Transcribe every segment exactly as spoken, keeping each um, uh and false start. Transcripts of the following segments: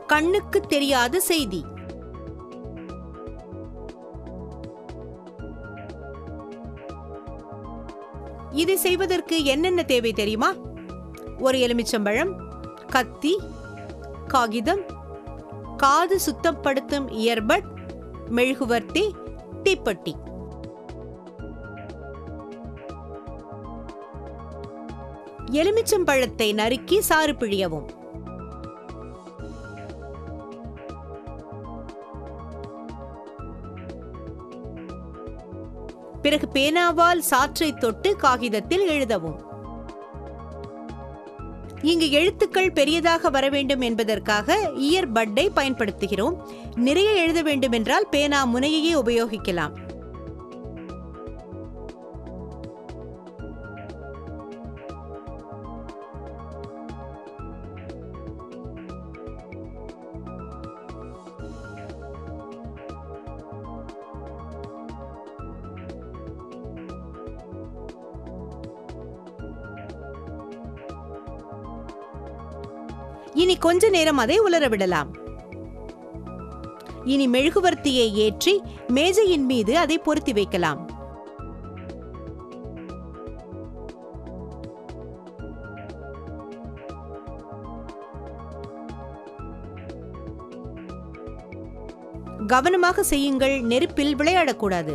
கண்ணுக்கு தெரியாத செய்தி. இதை செய்வதற்கு என்னென்ன தேவை தெரியுமா? ஒரு எலுமிச்சம்பழம், கத்தி, காகிதம், காது சுத்தப்படுத்தும் இயர்பட், மெழுகுவர்த்தி, தீப்பெட்டி. எலுமிச்சம்பழத்தை நறுக்கி சாறு பிழியவும். பிறகு பேனாவால் சாற்றை தொட்டு காகிதத்தில் எழுதவும். இங்கு எழுத்துக்கள் பெரியதாக வர வேண்டும் என்பதற்காக இயர் பட்டை பயன்படுத்துகிறோம். நிறைய எழுத வேண்டும் என்றால் பேனா முனையையே உபயோகிக்கலாம். இனி கொஞ்ச நேரம் அதை உலர விடலாம். இனி மெழுகுவர்த்தியை ஏற்றி மேஜையின் மீது அதை பொருத்தி வைக்கலாம். கவனமாக செய்யுங்கள், நெருப்பில் விளையாடக்கூடாது.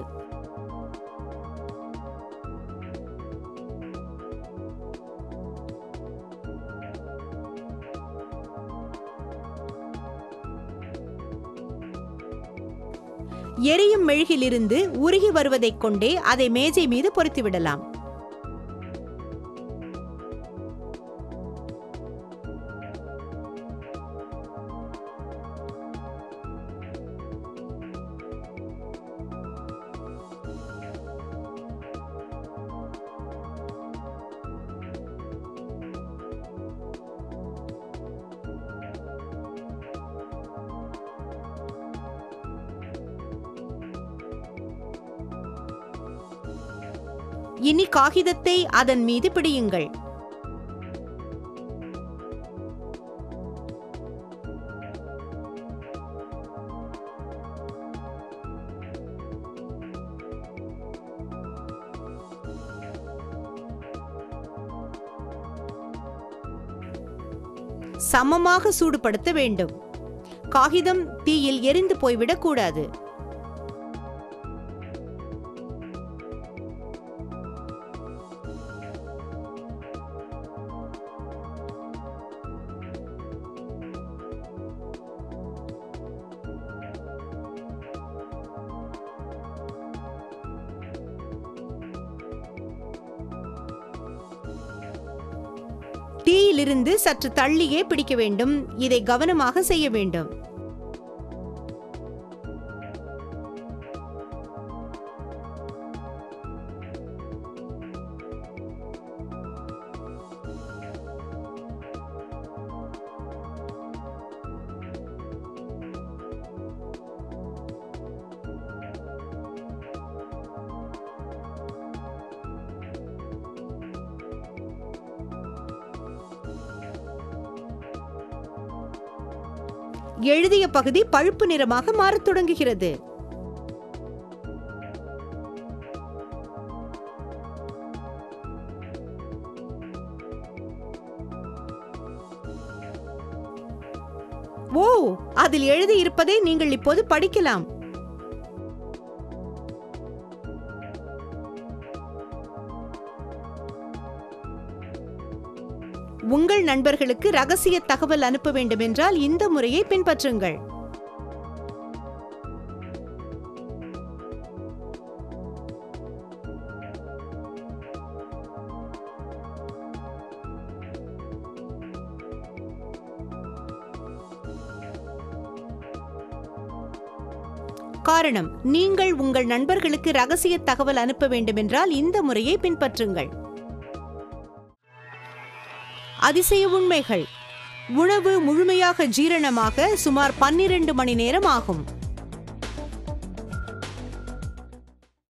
எரியும் மெழுகிலிருந்து உருகி வருவதைக் கொண்டே அதை மேஜை மீது பொருத்திவிடலாம். இனி காகிதத்தை அதன் மீது பிடியுங்கள். சமமாக சூடுபடுத்த வேண்டும். காகிதம் தீயில் எரிந்து போய்விடக் கூடாது. தீயிலிருந்து சற்று தள்ளியே பிடிக்க வேண்டும். இதை கவனமாக செய்ய வேண்டும். எழுதிய பகுதி பழுப்பு நிறமாக மாறத் தொடங்குகிறது. ஓ, அதில் எழுதியிருப்பதை நீங்கள் இப்போது படிக்கலாம். உங்கள் நண்பர்களுக்கு ரகசிய தகவல் அனுப்ப வேண்டும் என்றால் இந்த முறையை பின்பற்றுங்கள். காரணம், நீங்கள் உங்கள் நண்பர்களுக்கு ரகசிய தகவல் அனுப்ப வேண்டும் என்றால் இந்த முறையை பின்பற்றுங்கள். அதிசய உண்மைகள். உணவு முழுமையாக ஜீரணமாக சுமார் பன்னிரண்டு மணி நேரம் ஆகும்.